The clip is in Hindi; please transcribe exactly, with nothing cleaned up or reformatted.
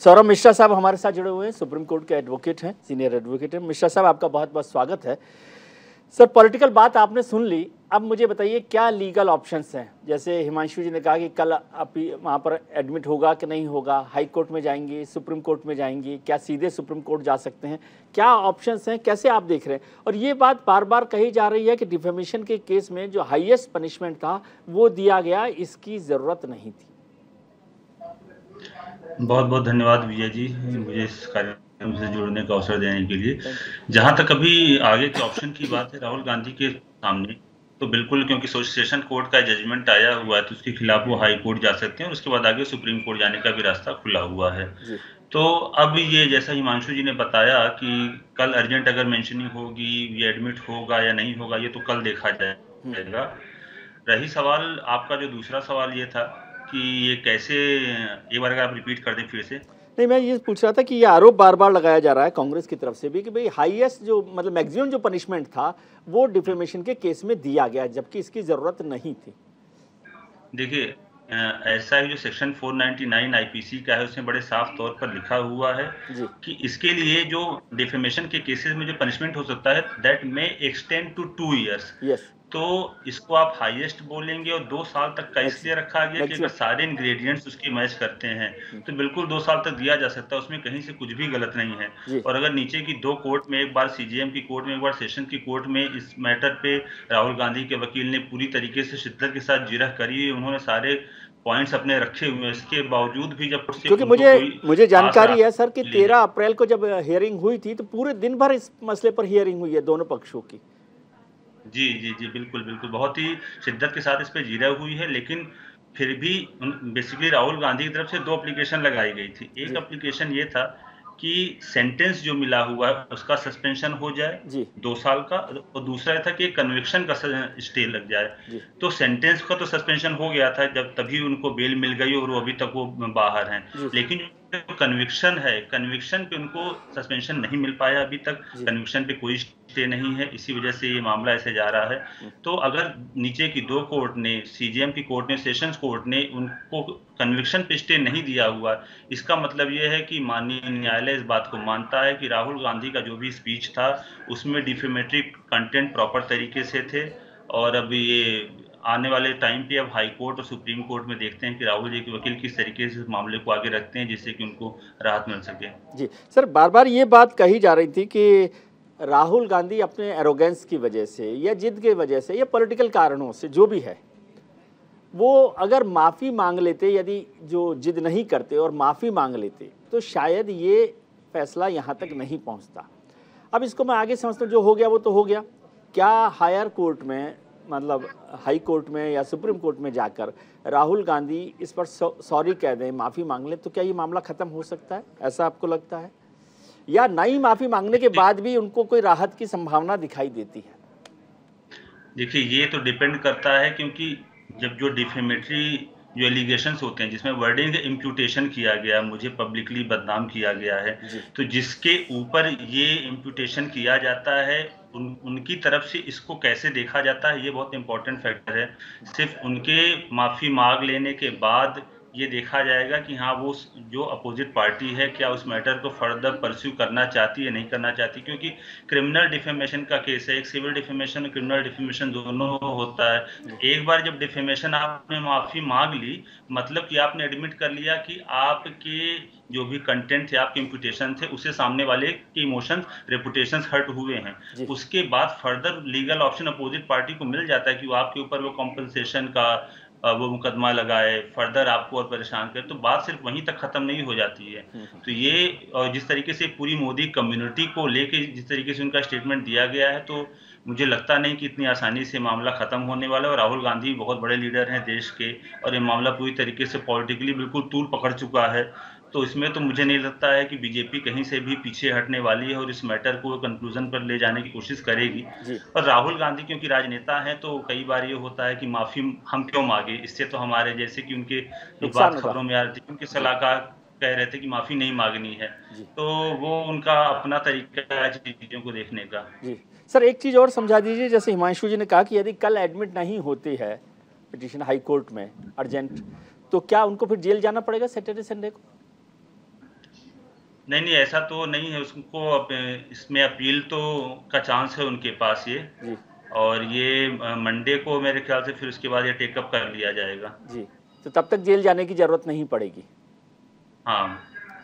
सौरभ मिश्रा साहब हमारे साथ जुड़े हुए हैं, सुप्रीम कोर्ट के एडवोकेट हैं, सीनियर एडवोकेट हैं। मिश्रा साहब, आपका बहुत बहुत स्वागत है। सर, पॉलिटिकल बात आपने सुन ली, अब मुझे बताइए क्या लीगल ऑप्शंस हैं। जैसे हिमांशु जी ने कहा कि कल आप वहाँ पर एडमिट होगा कि नहीं होगा, हाई कोर्ट में जाएंगे, सुप्रीम कोर्ट में जाएंगे, क्या सीधे सुप्रीम कोर्ट जा सकते हैं, क्या ऑप्शंस हैं, कैसे आप देख रहे हैं? और ये बात बार बार कही जा रही है कि डिफेमेशन के केस में जो हाईएस्ट पनिशमेंट था वो दिया गया, इसकी ज़रूरत नहीं थी। बहुत बहुत धन्यवाद विजय जी, मुझे इस कार्यक्रम से जुड़ने का अवसर देने के लिए। जहां तक अभी आगे के ऑप्शन की बात है राहुल गांधी के सामने, तो बिल्कुल, क्योंकि सेशन कोर्ट का जजमेंट आया हुआ है तो उसके खिलाफ वो हाई कोर्ट जा सकते हैं और उसके बाद आगे सुप्रीम कोर्ट जाने का भी रास्ता खुला हुआ है। तो अब ये जैसा हिमांशु जी ने बताया कि कल अर्जेंट अगर मेंशनिंग होगी, ये एडमिट होगा या नहीं होगा, ये तो कल देखा जाएगा। रही सवाल आपका, जो दूसरा सवाल ये था कि ये कैसे, एक बार अगर आप रिपीट कर दें फिर से। नहीं, मैं ये पूछ रहा था कि ये आरोप बार बार लगाया जा रहा है कांग्रेस की तरफ से भी कि भाई हाईएस्ट जो मतलब मैक्सिमम जो पनिशमेंट था वो डिफेमेशन के केस में दिया गया, जबकि इसकी जरूरत नहीं थी। देखिए, ऐसा है, जो सेक्शन चार सौ निन्यानवे आईपीसी का है उसमें बड़े साफ तौर पर लिखा हुआ है कि इसके लिए जो डिफेमेशन के केसेस में जो पनिशमेंट हो सकता है that may extend to two years. Yes. तो इसको आप हाईएस्ट बोलेंगे और दो साल तक का इसलिए रखा गया कि अगर सारे इंग्रेडिएंट्स उसके मैच करते हैं तो बिल्कुल दो साल तक दिया जा सकता है, उसमें कहीं से कुछ भी गलत नहीं है। और अगर नीचे की दो कोर्ट में, एक बार सीजेएम की कोर्ट में, एक बार सेशन की कोर्ट में इस मैटर पे राहुल गांधी के वकील ने पूरी तरीके से शिद्दत के साथ जिरह करी, उन्होंने सारे पॉइंट्स अपने रखे हुए हैं, इसके बावजूद भी जब क्योंकि मुझे मुझे जानकारी है सर कि तेरह अप्रैल को जब हियरिंग हुई थी तो पूरे दिन भर इस मसले पर हियरिंग हुई है दोनों पक्षों की। जी जी जी बिल्कुल बिल्कुल, बहुत ही शिद्दत के साथ इस पे जिरह हुई है। लेकिन फिर भी बेसिकली राहुल गांधी की तरफ से दो एप्लीकेशन लगाई गई थी। एक एप्लीकेशन ये था कि सेंटेंस जो मिला हुआ है उसका सस्पेंशन हो जाए दो साल का, और दूसरा था कि कन्विक्शन का स्टे लग जाए। तो सेंटेंस का तो सस्पेंशन हो गया था, जब तभी उनको बेल मिल गई और वो अभी तक वो बाहर हैं। लेकिन जो कन्विक्शन है, कन्विक्शन पे उनको सस्पेंशन नहीं मिल पाया अभी तक, कन्विक्शन पे कोई स्टे नहीं है, इसी वजह से ये मामला ऐसे जा रहा है। तो अगर नीचे की दो कोर्ट ने, सीजेएम की कोर्ट ने, सेशंस कोर्ट ने उनको कन्विक्शन पे स्टे नहीं दिया हुआ, इसका मतलब ये है कि माननीय न्यायालय इस बात को मानता है कि राहुल गांधी का जो भी स्पीच था उसमें डिफेमेटरी कंटेंट प्रॉपर तरीके से थे। और अब ये आने वाले टाइम पे अब हाई कोर्ट और सुप्रीम कोर्ट में देखते हैं कि राहुल जी के वकील किस तरीके से इस मामले को आगे रखते हैं जिससे कि उनको राहत मिल सके। जी सर, बार बार ये बात कही जा रही थी कि राहुल गांधी अपने एरोगेंस की वजह से या जिद की वजह से या पॉलिटिकल कारणों से जो भी है, वो अगर माफ़ी मांग लेते, यदि जो जिद नहीं करते और माफ़ी मांग लेते तो शायद ये फैसला यहाँ तक नहीं पहुँचता। अब इसको मैं आगे समझता हूँ, जो हो गया वो तो हो गया। क्या हायर कोर्ट में, मतलब हाई कोर्ट में या सुप्रीम कोर्ट में जाकर राहुल गांधी इस पर सॉरी कह दें, माफ़ी मांग लें, तो क्या ये मामला ख़त्म हो सकता है, ऐसा आपको लगता है? या नई माफ़ी मांगने के बाद भी उनको कोई राहत की संभावना दिखाई देती है? देखिए, ये तो डिपेंड करता है, क्योंकि जब जो डिफेमेटरी जो एलिगेशंस होते हैं जिसमें वर्डिंग इम्प्यूटेशन किया गया, मुझे पब्लिकली बदनाम किया गया है, तो जिसके ऊपर ये इम्प्यूटेशन किया जाता है उन उनकी तरफ से इसको कैसे देखा जाता है, ये बहुत इंपॉर्टेंट फैक्टर है। सिर्फ उनके माफ़ी मांग लेने के बाद ये देखा जाएगा कि हाँ, वो जो अपोजिट पार्टी है क्या उस मैटर को फर्दर परस्यू करना चाहती है, नहीं करना चाहती। क्योंकि क्रिमिनल डिफेमेशन का केस है, एक सिविल डिफेमेशन, क्रिमिनल डिफेमेशन दोनों होता है। एक बार जब डिफेमेशन आपने माफी मांग ली, मतलब कि आपने एडमिट कर लिया कि आपके जो भी कंटेंट थे, आपके इम्प्यूटेशन थे, उससे सामने वाले के इमोशंस, रेपुटेशंस हर्ट हुए हैं। उसके बाद further legal option opposite party को मिल जाता है कि वो आपके ऊपर वो कॉम्पनसेशन का वो मुकदमा लगाए, फर्दर आपको और परेशान करे। तो बात सिर्फ वहीं तक खत्म नहीं हो जाती है। तो ये, और जिस तरीके से पूरी मोदी कम्युनिटी को लेके जिस तरीके से उनका स्टेटमेंट दिया गया है, तो मुझे लगता नहीं कि इतनी आसानी से मामला खत्म होने वाला है। और राहुल गांधी बहुत बड़े लीडर हैं देश के, और ये मामला पूरी तरीके से पॉलिटिकली बिल्कुल तूल पकड़ चुका है। तो इसमें तो मुझे नहीं लगता है कि बीजेपी कहीं से भी पीछे हटने वाली है और इस मैटर को कंक्लूजन पर ले जाने की कोशिश करेगी। और राहुल गांधी क्योंकि राजनेता हैं, तो कई बार ये होता है कि माफी हम क्यों मांगे, इससे तो हमारे, जैसे कि उनके जो बात खबरों में आ रही थी, उनके सलाहकार कह रहे थे कि माफी नहीं मांगनी है, तो वो उनका अपना तरीका है चीजों को देखने का। जी सर, एक चीज और समझा दीजिए, जैसे हिमांशु जी ने कहा कि यदि कल एडमिट नहीं होती है पिटीशन हाई कोर्ट में अर्जेंट, तो क्या उनको फिर जेल जाना पड़ेगा सैटरडे संडे को? नहीं नहीं ऐसा तो नहीं है, उसको अप, इसमें अपील तो का चांस है उनके पास ये जी और ये मंडे को मेरे ख्याल से फिर उसके बाद ये टेकअप कर लिया जाएगा। जी, तो तब तक जेल जाने की ज़रूरत नहीं पड़ेगी। हाँ।